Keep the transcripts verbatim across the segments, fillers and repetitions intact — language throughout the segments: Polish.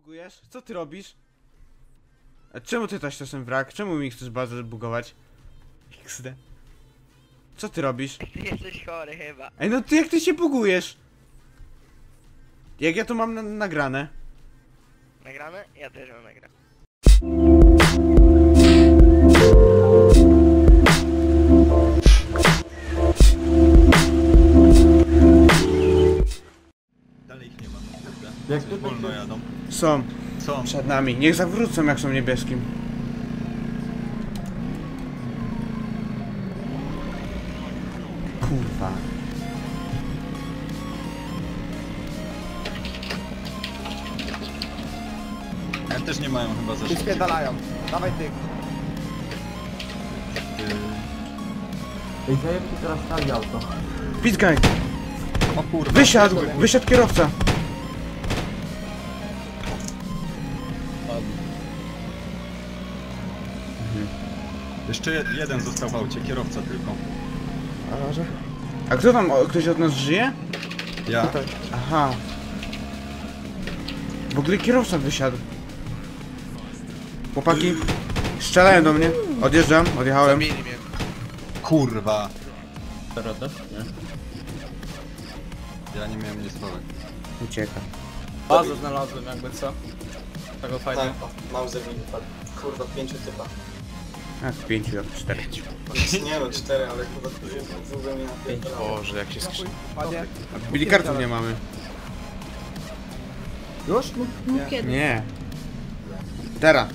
bugujesz? Co ty robisz? A czemu ty też ten wrak? Czemu mi chcesz bazę bugować? X D. Co ty robisz? Ty jesteś chory chyba. Ej, no ty jak ty się bugujesz? Jak ja to mam na nagrane? Nagrane? Ja też mam nagrane. Dalej ich nie ma. Jak Coś wolno jadą. Są. Co? Przed nami. Niech zawrócą jak są niebieskim. Kurwa. Ja też nie mają chyba za I szybko. spierdalają. Dawaj ty. Ej, zajeb ci teraz stali auto. Pitkaj! O kurwa. Wysiadł! Wysiadł kierowca! Jeszcze jeden został w aucie, kierowca tylko. A może? A kto tam? O, ktoś od nas żyje? Ja. Aha. W ogóle kierowca wysiadł. Chłopaki, strzelają do mnie. Odjeżdżam, odjechałem. Zabili mnie. Kurwa. Teraz też? Nie. Ja nie miałem nic słowek. Ucieka. Bazę znalazłem jakby co? Tego fajnie. Tak, mam zabili, tak. Kurwa, pięciu typa. A, pięciu, jak cztery. Nie no, cztery, ale kurwa, w ogóle mnie napierdalało. Boże, jak się skrzydło. Panie. Bili kartów nie mamy. Już? Kiedy? Nie. Teraz.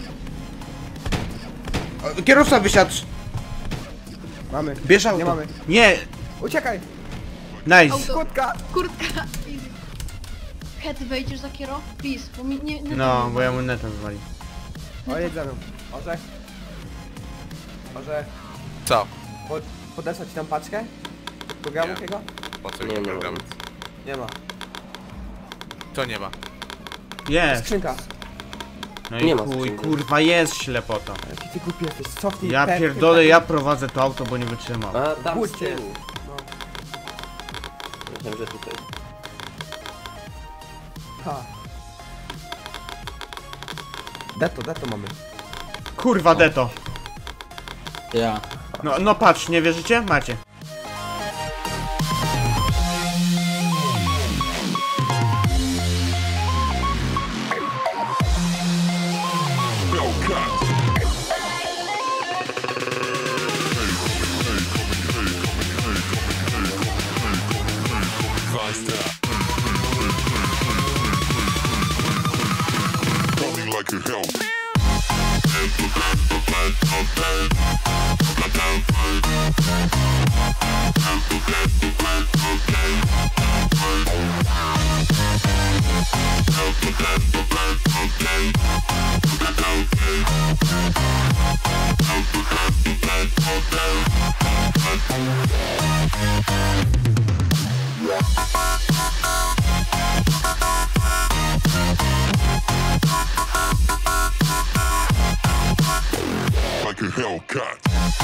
O, kierowca wysiadł. Mamy. Bierz auto. Nie mamy. Nie. Uciekaj! Nice. Auto. Kurtka! Kurtka! Easy. Hety, wejdziesz za kiero? Please, bo mi nie... nie No, bo ja mu netem wywali. O, jedź ze mną. Orzech. Orzech. Co? Po, podesłać ci tam paczkę? Programu Nie. jakiego? Po co nie program? Nie ma. To nie ma. Jest. Skrzynka. No i chuj, kurwa, jest ślepota. Jaki ty głupi jesteś. Cofnij Ja te- pierdolę, ja prowadzę to auto, bo nie wytrzymam. A tam z Budźcie. tyłu. No. Myślałem, że tutaj. Ha. Deto, deto mamy. Kurwa, deto. Ja. No, no patrz, nie wierzycie? Macie. Like a Hellcat.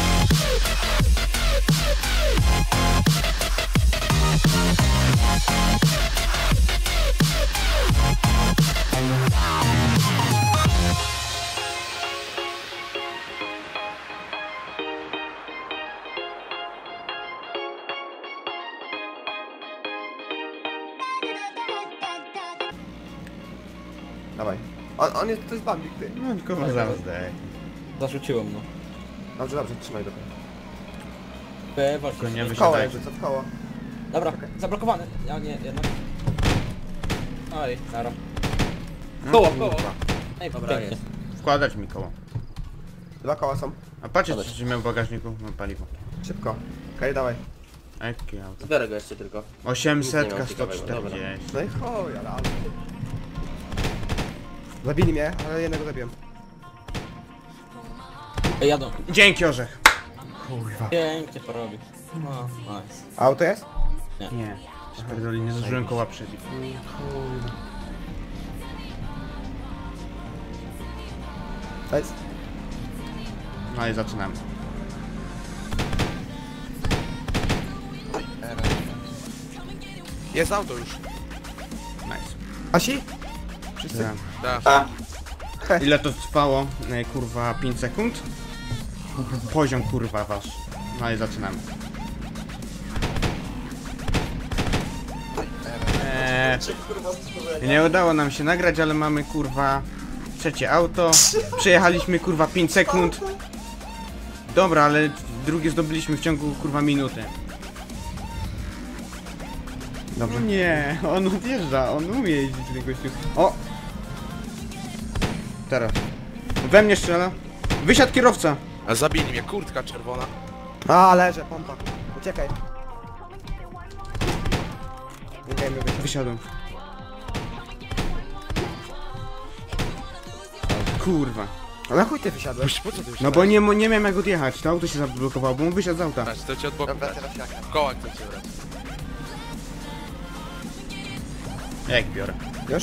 Dawaj. On, on jest, to jest bambik, ty. No, kurwa, zaraz daj. Zarzuciłem no. Dobrze, dobrze, trzymaj go. P, Tylko nie właśnie. W koło wysiadaj. jakby, co w koło. Dobra, zablokowany. Ja nie, jednak. Oj, nara. No, Koło, kurwa. koło. Ej, Dobra, pięknie. jest. Wkładać mi koło. Dwa koła są. A patrzcie, czy miał w bagażniku? Mam paliwo. Szybko. Okej, dawaj. Jakie auto? Zbiorę go jeszcze tylko. osiemset, Nic nie mam sto ciekawego, czterdzieści. No i chuj, ale... ale- Zabili mnie, ale jednego zabiłem. Ej, jadą. Dzięki, Orzech. Kurwa. Pięknie porobi. No, nice. Auto jest? Nie. Pierdoli, nie zdążyłem koła przebić. To jest... No i zaczynamy. Jest auto już. Nice. Asi? Wszyscy? Tak. Tak. A, Ile to trwało? E, kurwa, pięć sekund? Poziom kurwa wasz. No i zaczynamy. Eee, cię kurwa stworzenia. nie udało nam się nagrać, ale mamy kurwa trzecie auto. Przejechaliśmy kurwa pięć sekund. Dobra, ale drugie zdobyliśmy w ciągu kurwa minuty. Dobrze. Nie, on odjeżdża, on umie jeździć ten gościu. O! Teraz. We mnie strzela. Wysiadł kierowca. A zabili mnie, kurtka czerwona. A, leżę, pompa. Uciekaj. Uciekaj, my wysiadł. Wysiadłem. O, kurwa. A na chuj ty wysiadłeś? Po co ty już No bo nie, mo- nie miałem jak odjechać, to auto się zablokowało, bo on wysiadł z auta. Dać, to cię od boku Dobra, dać. teraz jak? Koła chcę cię brać. Jak biorę? Już?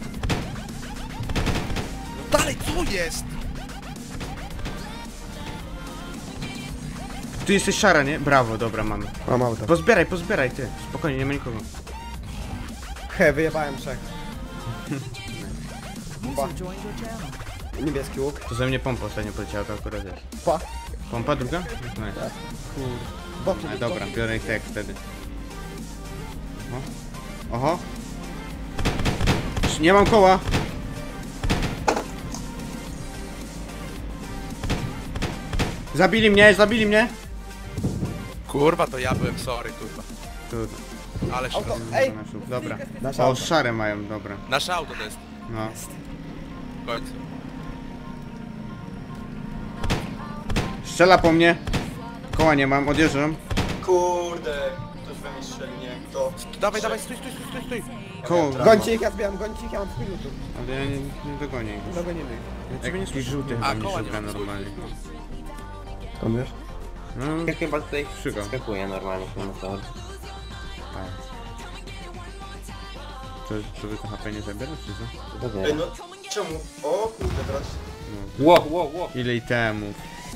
Dalej, co jest? Tu jesteś szara, nie? Brawo, dobra, mamy. Mam auto. Pozbieraj, pozbieraj, ty. Spokojnie, nie ma nikogo. He, wyjebałem trzech. Pa. Niebieski łuk. To ze mnie pompa ostatnio poleciała, to akurat jest. Pa. Pompa druga? No jest. Boki. A, dobra, biorę ich tak wtedy. Oho. Oho. Nie mam koła. Zabili mnie, zabili mnie. Kurwa, to ja byłem, sorry, kurwa. Tu, Ale Auto. szkoda. Ej! dobra. Nasze O, auto. szare mają, dobra. Nasze auto to jest. No. W końcu. Strzela po mnie. Koła nie mam, odjeżdżam. Kurde, ktoś we mnie strzeli, nie, kto? Dawaj, dawaj, stój, stój, stój, stój, stój. Koło. Gońcie ich, ja zbieram, gońcie ich, ja mam w minutu. Ale ja nie, nie dogonię ich. Dogonimy ich. Jak jakiś żółty A, chyba mi koła nie szuka mam, normalnie. Skąd wiesz? No, Ja chyba tutaj Szyga. skakuje normalnie ten motor. tak. To, to wy to H P nie zabierasz, czy co? To Ej, wie. no, czemu? O kurde, teraz. Ło, ło, ło. Ile itemów?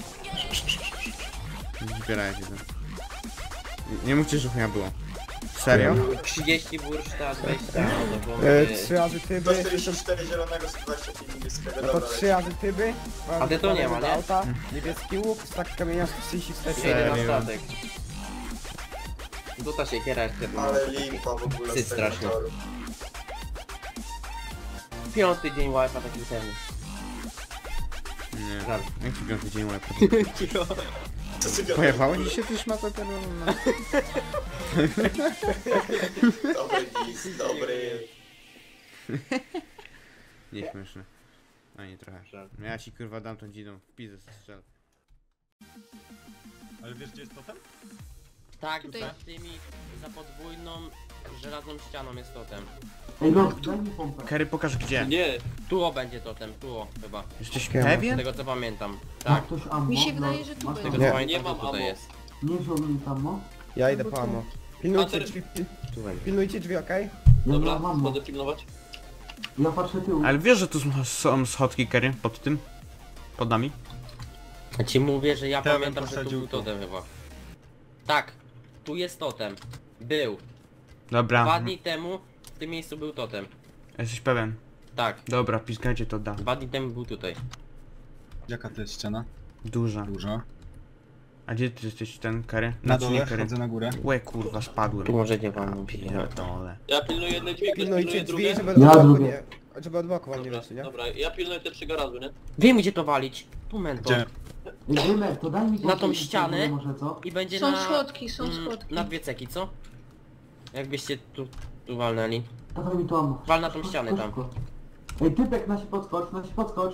Zbierajcie to. Nie- Nie mówcie, że chuja było. Serio? trzydzieści burszta, dwadzieścia. No to E, mamy- trzy razy sto tyby. czterdzieści cztery zielonego, sto dwadzieścia pięć niebieskiego, No to dobra, trzy razy tyby. A ty to nie ma, nie? Auta, niebieski łuk, stak kamienia sto trzydzieści cztery. Jedę na Serio? statek. To ta siekiera jeszcze ma. ale limpa w ogóle Syt z tego straszny. motoru. Piąty dzień wipe'a taki ten. Nie. Żal. Jak ci piąty dzień łeb? Co ty gadasz? Pojechałeś dzisiaj też szmata ten no. Dobry gis, dobry. Nieśmieszne. Ani trochę. Żal. No ja ci kurwa dam tą dzidą w pizę strzel. Ale wiesz gdzie jest totem? Tak, Tutaj. za tymi, za podwójną żelazną ścianą jest totem. Kerry, pokaż gdzie. Nie, tuo będzie totem, tuo chyba. Jesteś Siema. Z pewien? tego co pamiętam. Tak, Mi się wydaje, że tu z tego będzie. co Nie. pamiętam to tutaj jest. Ja idę po ammo. Pilnujcie drzwi, Tu będzie. pilnujcie drzwi, okej? Dobra, będę pilnować. Ja patrzę tył. Ale wiesz, że tu są- są schodki, Kerry, pod tym? Pod nami? Ja ci mówię, że ja Ja bym pamiętam, że tu posadził był tu. totem chyba. Tak, tu jest totem. Był. Dwa Dobra. dni temu w tym miejscu był totem. Jesteś pewien? Tak, Dobra, piskajcie to da. dwa dni temu był tutaj. Jaka to jest ściana? Duża. Duża. A gdzie ty jesteś ten, Kerry? Na Znaczy, nie dole, Kerry. chodzę na górę. Łe kurwa, spadłem. Tu możecie wam mówić. Pierdolę. Ja pilnuję jedne drzwi, ktoś Pilnujcie pilnuje drzwi, drugie. żeby od Ja boku drugie. nie... Żeby od boku wam nie Dobra, wyszli, nie? dobra, ja pilnuję te przy garażu, nie? Wiem gdzie to walić. Tu mentor. Gdzie? Dymek, to daj mi Na tą ścianę może, co? i będzie Są na... schodki, są mm, schodki. Na dwie ceki, co? Jakbyście tu, tu walnęli. Dawaj mi to. Wal na tą ścianę tam. Ej, typek nasi podskocz, nasi podskocz.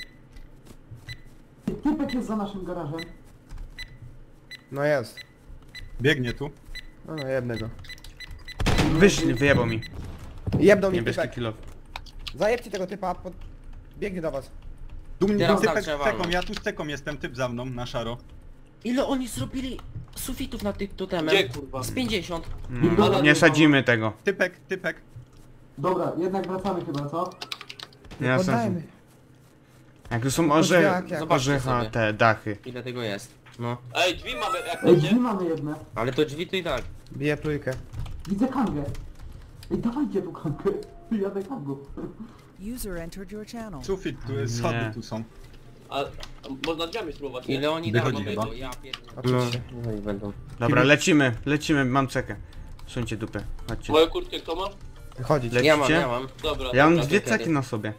Ej, typek jest za naszym garażem. No jest. Biegnie tu. No, no jednego. Wyszli, wyjebał mi. Jebną mi Niebieski typek. kilo. Zajebcie tego typa, pod... biegnie do was. Tu mnie Teraz typek tak z trzeba ceką, walnąć. ja tu z ceką jestem, typ za mną, na szaro. Ile oni zrobili sufitów na tych totemach? Gdzie kurwa? Z pięćdziesiąt. No, nie sadzimy tego. Typek, typek. Dobra, jednak wracamy chyba, co? Nie ja Poddajmy. Jak to są No, orze... jak, jak. Zobaczcie orzecha, sobie. te dachy. Ile tego jest? No. Ej, drzwi mamy, jak Ej, będzie? drzwi mamy jedne. Ale to drzwi to i tak. Bije plujkę. Widzę kangę. Ej, dawajcie tu kangę. Jadę kangą. User entered your channel. Sufit, tu jest Nie. schody, tu są. A, a można drzwiami spróbować, nie? Ile oni Wychodzi dają chyba. tego? Ja pierdolę. Oczywiście. No i będą. Dobra, lecimy, lecimy, mam cekę. Suńcie dupę, chodźcie. Moją kurtkę kto ma? Wychodzić. Lecicie? Ja mam, ja mam. Dobra, Ja mam dobra. dwie kiedy? ceki na sobie.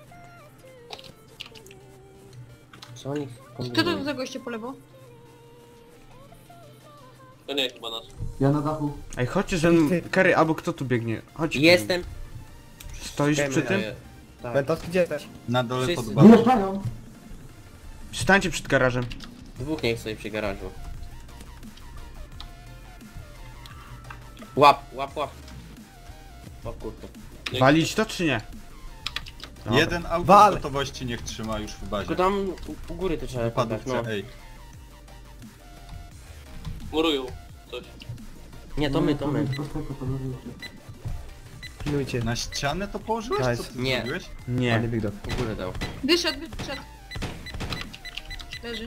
Co oni Kto to kombinują? do tego jeszcze po lewo? To nie, chyba nasz. Ej, chodźcie ze mną, Kerry, albo kto tu biegnie? Chodź. Jestem. Stoisz przy tym? Tak. Mentowski gdzie też? Na dole Wszyscy. pod bazą. Stańcie przed garażem. Dwóch niech sobie przy garażu. Łap, łap, łap. Łap kurtę. Walić to czy nie? Dobra. Jeden auto Wal. w gotowości niech trzyma już w bazie. Tylko tam u, u góry to trzeba podać, Wypadówce, no. ej. Murują coś. Nie, to my, to my. Pilnujcie. Na ścianę to położyłeś? Co Nice. ty Nie. zrobiłeś? Panie Nie. Big Dog. U góry dał. Wyszedł, wyszedł. Leży.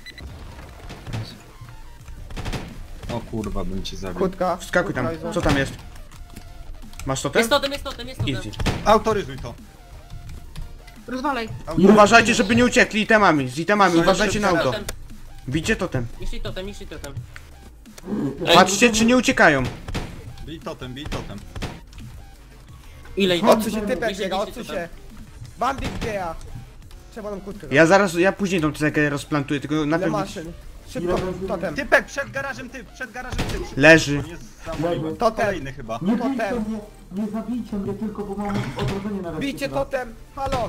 O kurwa, bym cię zabił. Kurtka. Wskakuj tam, kurtka i co tam jest? Masz to Jest totem, jest totem, jest totem. Easy. Autoryzuj to. Rozwalaj. Uważajcie, żeby nie uciekli itemami, z itemami, uważajcie na auto. Totem. Bicie totem. Niszczy totem, niszczy totem. Patrzcie, czy nie uciekają. Bij totem, bij totem. Ile ich Odsuń się typek Niszczy, biega, niszczy odsuń totem. się. Bambik biega. Trzeba nam kurtkę. Ja zaraz, ja później tą cekę rozplantuję, tylko Ile najpierw maszyn? Szybko, totem. Typek, przed garażem typ, przed garażem typ. leży. On jest zamówiłem. Totem. Kolejny chyba. Totem. Nie zabijcie mnie tylko, bo mam odrodzenie na Bijcie totem. Halo.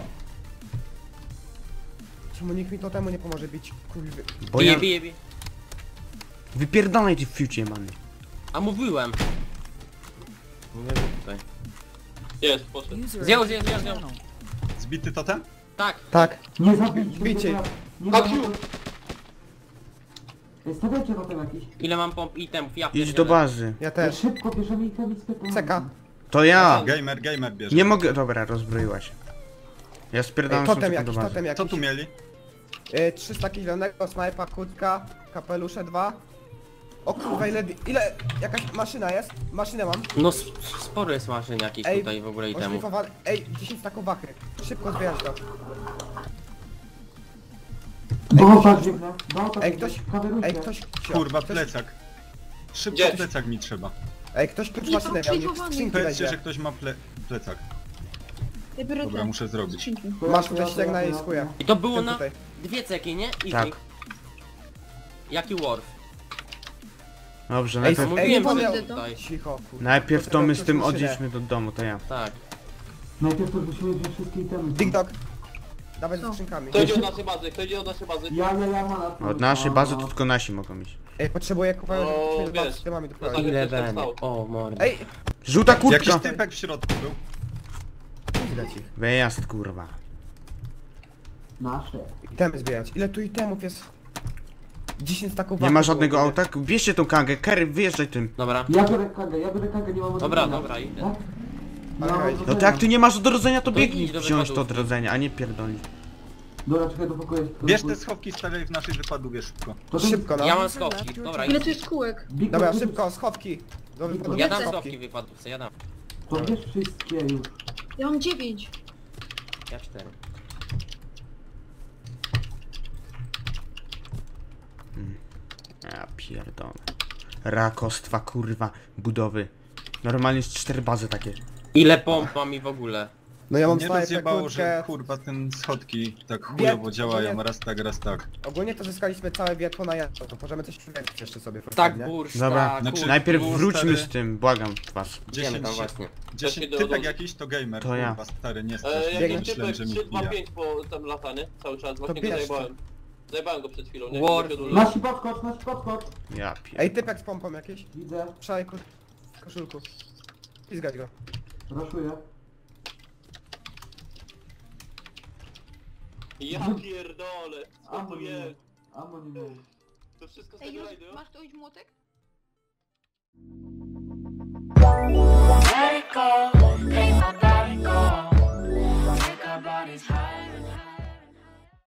Czemu nikt mi totemu nie pomoże bić? Kurwy. Bo Bije, ja... bije, bije. Wypierdalaj ty fiucie, man. A mówiłem. Nie wiem tutaj. Jest, poszedł. User Zjął, entered zjął, your zjął, channel. Zbity totem? Tak. Tak. Nie zabijcie Bijcie. Stawiajcie potem jakiś. Ile mam pomp itemów? Ja Idź pierdzielę. do bazy. Ja też. Szybko bierzemy i ten Ceka. To ja. Gamer, gamer bierze. Nie mogę, dobra, rozbroiłaś. Ja Ej, spierdalam totem sobie do jakiś, bazy. totem Co jakiś. tu mieli? Y, trzysta zielonego, snajpa, kurtka, kapelusze dwa. O kurwa, ile, ile, jakaś maszyna jest? Maszynę mam. No s- sporo jest maszyn jakichś Ej, tutaj w ogóle itemów. Oszlifowane, ej, dziesięć taków wachy. Szybko zbierać to. Bo tak biegnę. Ej, ktoś, ej, ktoś, Kurwa, ktoś, plecak. Szybko Gdzie? plecak mi trzeba. ej, ktoś klucz Nie, maszynę miał, niech oszlifowany. skrzynki Powiedzcie, że weźmie. ktoś ma ple plecak. Ja biorę Dobra, te muszę zrobić. skrzynki. Masz ktoś jak na jej skórę. I to było Ty na tutaj. dwie ceki, nie? Easy. Tak. Jaki warf? Dobrze, Ej, najpierw, Mówiłem, ej, że Paweł, tutaj. cicho, kurwa. najpierw to my z tym Maszynę. odjedźmy do domu, to ja. Tak. Najpierw to musimy wziąć wszystkie itemy. Ding dog. Dawaj ze Co? skrzynkami. Kto idzie od naszej bazy? Kto idzie od naszej bazy? Ja, ja, ja mam. Od naszej bazy to tylko nasi mogą iść. Ej, potrzebuję kupować, O, żebyśmy dwa wiesz. systemami No tak. doprowadzić. Ile ktoś tam będzie? stał. O, mordy. Ej, Żółta kurtka! Jakiś typek w środku był. widać ich. Wyjazd, kurwa. Nasze. Itemy zbierać. Ile tu itemów jest? dziesięć taków Nie wachy ma było, żadnego kurde. auta? Bierzcie tą kangę, Kerry, wyjeżdżaj tym. Dobra. Ja biorę kagę, ja biorę kagę, nie mam Dobra, odrodzenia. dobra, idę. Tak? Ale mam hej. No to jak ty nie masz odrodzenia, to To biegnij idź do wziąć to wypadówki. odrodzenie, a nie pierdolić. Dobra, czekaj, do pokoju. Bierz te schowki, stawiaj w naszej wypadówie szybko. To ten- Szybko, no. Ja mam skowki, dobra. Ile tu jest kółek? Big Dobra, Dog, szybko, schowki. Do wypadówki Ja dam schowki. skowki w wypadówce, ja dam. To bierz wszystkie już. Ja mam dziewięć. Ja cztery. Ja pierdolę. Rakostwa, kurwa, budowy. Normalnie jest cztery bazy takie. Ile pomp mam i w ogóle? No ja mam Nie snajpę, rozjebało, że kurtkę. kurwa ten schodki tak Wie- chujowo działają, ogólnie- raz tak, raz tak. Ogólnie to zyskaliśmy całe wiatło na jadło, to możemy coś przymierzyć jeszcze sobie. Tak, nie? bursztak, Dobra, Znaczy- kur... najpierw było wróćmy stary- z tym, błagam was. Idziemy dziesięć, tam właśnie. dziesięć Idę typek do- jakiś to gamer, To ja. kurwa stary, nie E, strasz, Biegnie. jakiś myślałem, typek że mi trzy dwa wbija. pięć po tam latany cały czas, właśnie go bierz to. zajebałem. Zajebałem go przed chwilą, nie? War. Nie wiem, Nasi podskocz, nasi podskocz. Ja Ej, pierdolę. typek z pompą jakiś. Widzę, Szalej ko koszulku. Pizgać go. raszuję. Ja pierdolę, co to Ammo nie jest? mam. Ammo nie mam. To wszystko z Ej, tego już, rajdu? masz tu iść młotek? Let it go.